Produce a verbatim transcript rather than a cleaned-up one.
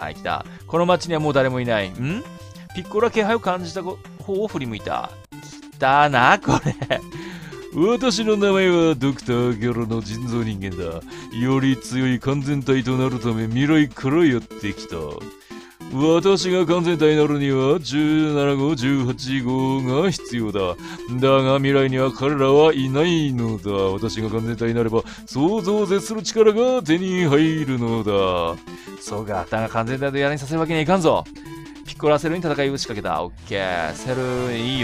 はい、来た。この街にはもう誰もいない。んピッコロは気配を感じた方を振り向いた。来たな、これ。私の名前はドクターギャロの人造人間だ。より強い完全体となるため未来からやってきた。私が完全体になるにはじゅうなな号、じゅうはち号が必要だ。だが未来には彼らはいないのだ。私が完全体になれば想像を絶する力が手に入るのだ。そうか、だが完全体でやらにさせるわけにはいかんぞ。ピッコロはセルに戦いを仕掛けた。オッケー。セル、いいよ。